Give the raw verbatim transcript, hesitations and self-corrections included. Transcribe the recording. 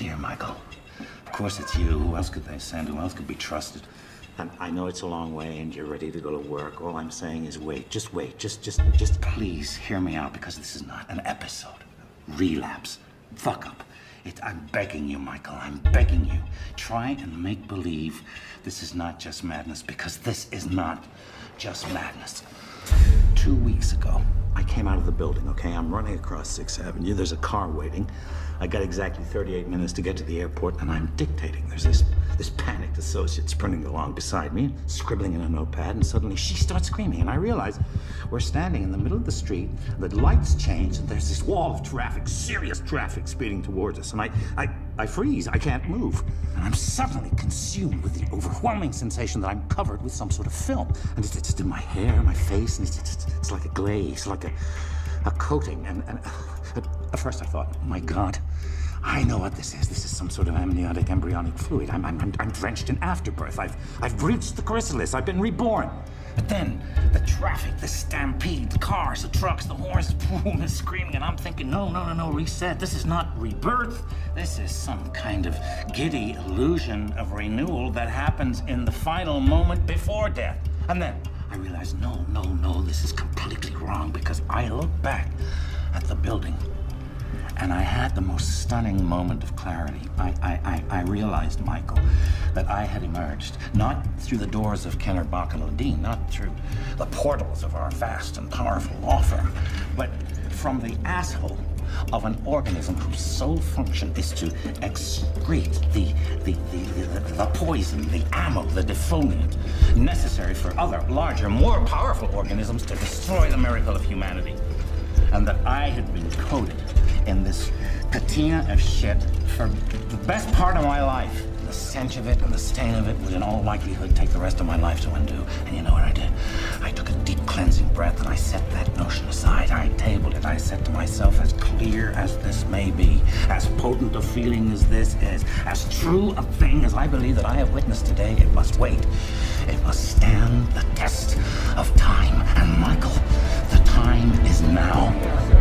Dear Michael, of course it's you. Who else could they send? Who else could be trusted? And I know it's a long way and you're ready to go to work. All I'm saying is wait, just wait, just, just, just please hear me out, because this is not an episode. Relapse. Fuck up. It, I'm begging you, Michael, I'm begging you. Try and make believe this is not just madness, because this is not just madness. Two weeks ago, I came out of the building, okay? I'm running across sixth Avenue. There's a car waiting. I got exactly thirty-eight minutes to get to the airport, and I'm dictating. There's this, this panicked associate sprinting along beside me, scribbling in a notepad, and suddenly she starts screaming, and I realize we're standing in the middle of the street, the lights change, and there's this wall of traffic, serious traffic speeding towards us, and I, I, I freeze. I can't move. And I'm suddenly consumed with the overwhelming sensation that I'm covered with some sort of film. And it's, it's in my hair, my face, and it's, it's, it's like a glaze, like a, a coating. And, and at, at first I thought, oh my God, I know what this is. This is some sort of amniotic embryonic fluid. I'm, I'm, I'm, I'm drenched in afterbirth. I've, I've breached the chrysalis. I've been reborn. But then, the traffic, the stampede, the cars, the trucks, the horns, boom, is screaming, and I'm thinking, no, no, no, no, reset. This is not rebirth. This is some kind of giddy illusion of renewal that happens in the final moment before death. And then I realized, no, no, no, this is completely wrong, because I look back at the building, and I had the most stunning moment of clarity. I, I, I, I realized, Michael, that I had emerged, not through the doors of Keller, Bach, and Odine, not through the portals of our vast and powerful law firm, but from the asshole of an organism whose sole function is to excrete the, the, the, the, the poison, the ammo, the defoliant, necessary for other, larger, more powerful organisms to destroy the miracle of humanity. And that I had been coded in this patina of shit for the best part of my life. The stench of it and the stain of it would in all likelihood take the rest of my life to undo. And you know what I did? I took a deep cleansing breath and I set that notion aside. I tabled it. I said to myself, as clear as this may be, as potent a feeling as this is, as true a thing as I believe that I have witnessed today, it must wait. It must stand the test of time. And Michael, the time is now.